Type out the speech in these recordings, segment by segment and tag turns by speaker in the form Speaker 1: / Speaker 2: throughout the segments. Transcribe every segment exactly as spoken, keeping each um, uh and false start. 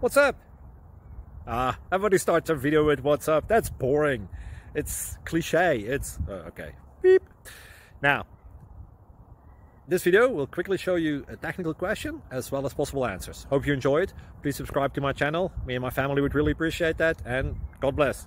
Speaker 1: What's up? Ah, everybody starts their video with what's up. That's boring. It's cliche. It's uh, okay. Beep. Now, this video will quickly show you a technical question as well as possible answers. Hope you enjoy it. Please subscribe to my channel. Me and my family would really appreciate that, and God bless.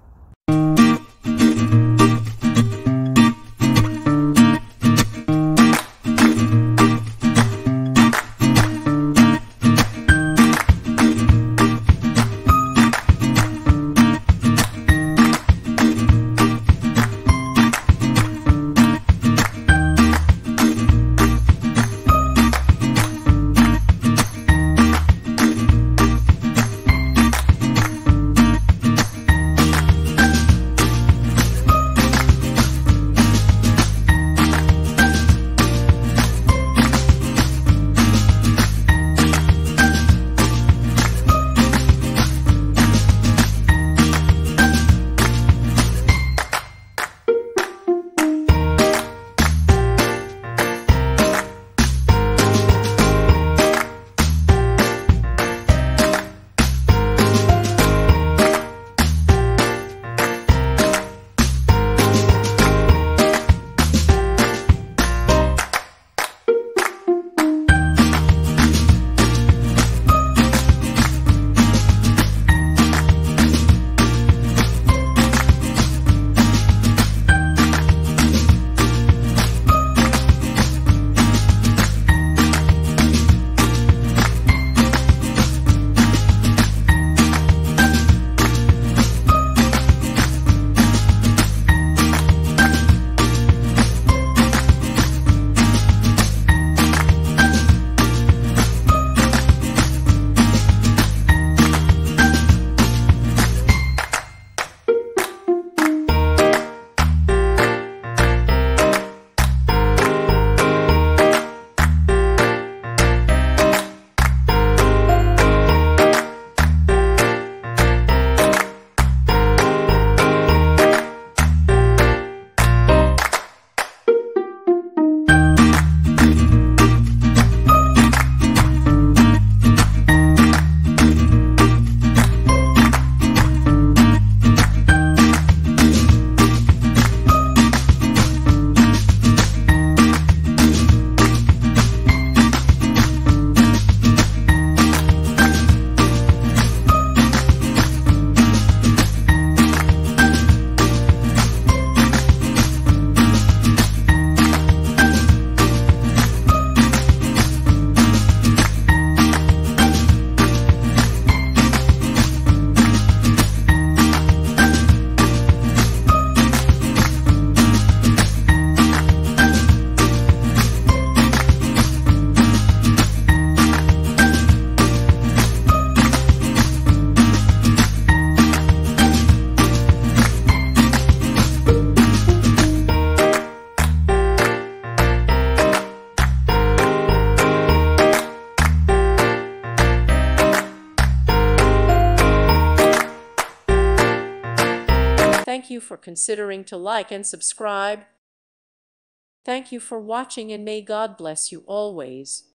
Speaker 2: Thank you for considering to like and subscribe. Thank you for watching, and may God bless you always.